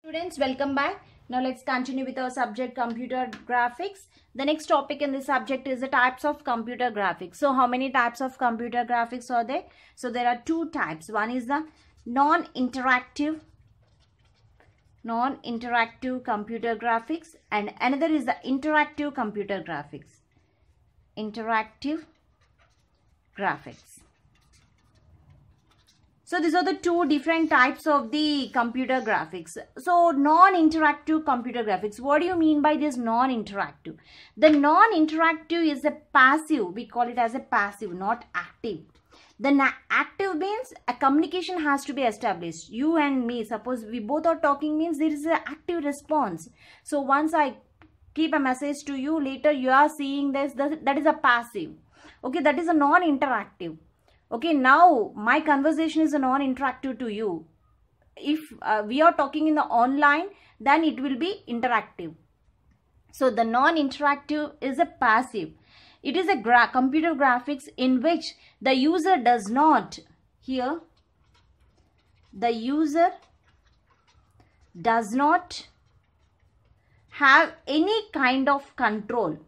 Students, welcome back. Now let's continue with our subject computer graphics. The next topic in this subject is the types of computer graphics. So how many types of computer graphics are there? So there are two types. One is the non-interactive computer graphics and another is the interactive computer graphics. Interactive graphics. So these are the two different types of the computer graphics. So non-interactive computer graphics. What do you mean by this non-interactive? The non-interactive is a passive. We call it as a passive, not active. The active means a communication has to be established. You and me, suppose we both are talking, means there is an active response. So once I keep a message to you, later you are seeing this, that is a passive. Okay, that is a non-interactive. Okay, now my conversation is a non-interactive to you. If we are talking in the online, then it will be interactive. So the non-interactive is a passive. It is a computer graphics in which the user does not, here, the user does not have any kind of control.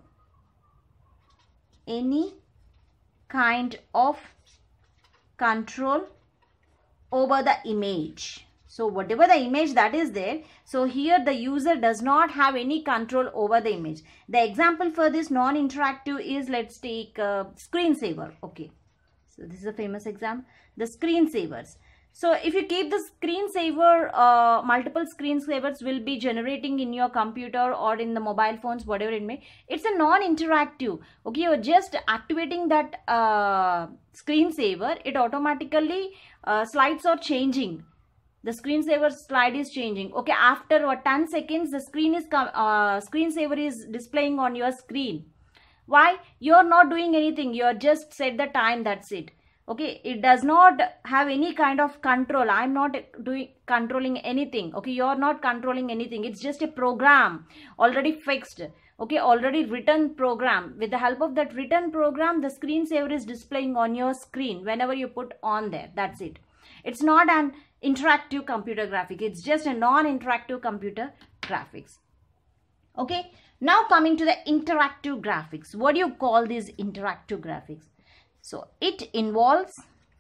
Any kind of control over the image. So whatever the image that is there, so here the user does not have any control over the image. The example for this non-interactive is, let's take screensaver. Okay, so this is a famous example, the screensavers. So if you keep the screensaver, multiple screensavers will be generating in your computer or in the mobile phones, whatever it may. It's a non-interactive. Okay, you're just activating that screensaver. It automatically slides are changing. The screensaver slide is changing. Okay, after 10 seconds, the screensaver is displaying on your screen. Why? You're not doing anything. You're just set the time. That's it. Okay, it does not have any kind of control. I'm not controlling anything. Okay, you're not controlling anything. It's just a program already fixed. Okay, already written program. With the help of that written program, the screensaver is displaying on your screen whenever you put on there. That's it. It's not an interactive computer graphic. It's just a non-interactive computer graphics. Okay, now coming to the interactive graphics. What do you call these interactive graphics? So it involves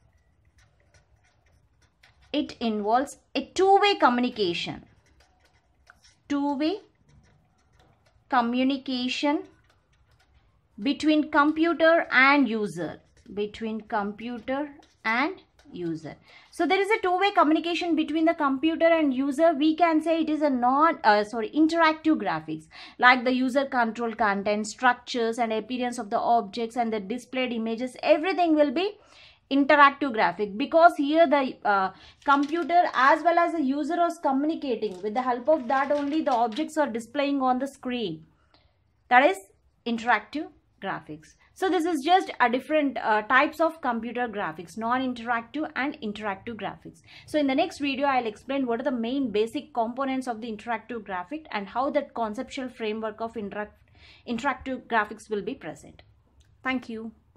a two-way communication. Two-way communication between computer and user. Between computer and user. So there is a two-way communication between the computer and user. We can say it is a interactive graphics, like the user control content, structures and appearance of the objects and the displayed images. Everything will be interactive graphic, because here the computer as well as the user is communicating. With the help of that only the objects are displaying on the screen. That is interactive graphics. So this is just a different types of computer graphics, non-interactive and interactive graphics. So in the next video, I'll explain what are the main basic components of the interactive graphic and how that conceptual framework of interactive graphics will be present. Thank you.